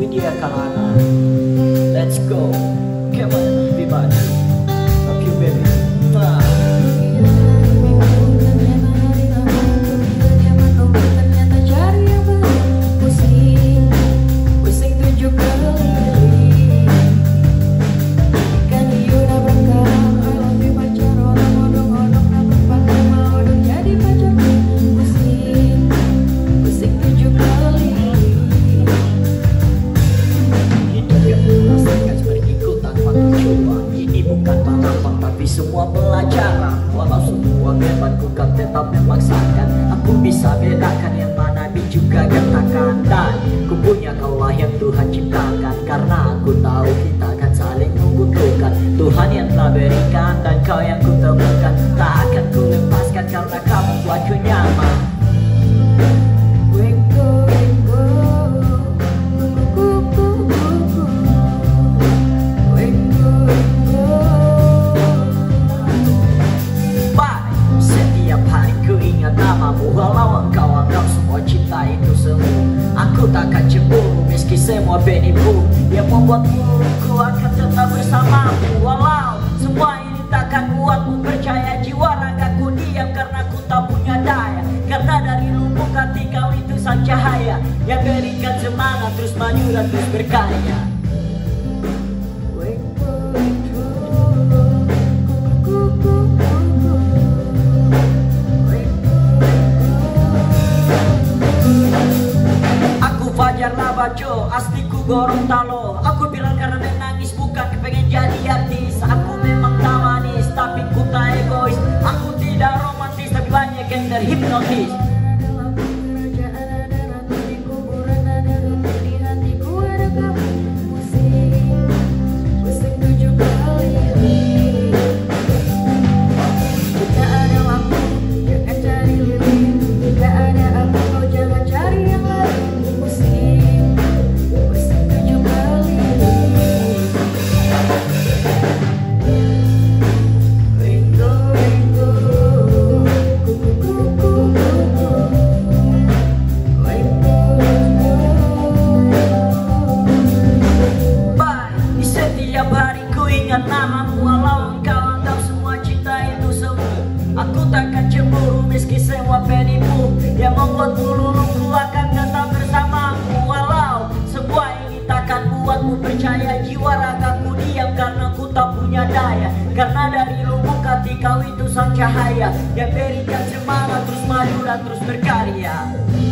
dia kalangan. Let's go, come on everybody, love you baby. Semua pelajaran, walau semua memang bukan tetap memaksakan. Aku bisa bedakan yang mana juga katakan. Dan ku punya kaulah yang Tuhan ciptakan. Karena aku tahu kita akan saling membutuhkan. Tuhan yang telah berikan dan kau yang ku temukan. Tak akan ku lepaskan karena kamu buatku nyaman. Walau engkau anggap semua cinta itu semu, aku takkan cemburu meski semua penipu. Yang membuatmu ku akan tetap bersamamu. Walau semua ini takkan buatmu percaya, jiwa ragaku diam karena ku tak punya daya. Karena dari lubuk hati kau itu sang cahaya yang berikan semangat terus maju dan terus berkarya. Fajar Labajo, asliku Gorontalo. Aku bilang karena menangis bukan kepengen jadi artis. Aku memang tak manis tapi ku tak egois. Aku tidak romantis tapi banyak yang terhipnotis. Namamu walau engkau anggap semua cinta itu semu, aku takkan cemburu meski semua penipu. Yang membuatmu luluh ku akan tetap bersamamu. Walau semua ini takkan buatmu percaya, jiwa ragaku diam karena ku tak punya daya. Karena dari lubuk hati kau itu sang cahaya yang berikan semangat terus maju dan terus berkarya.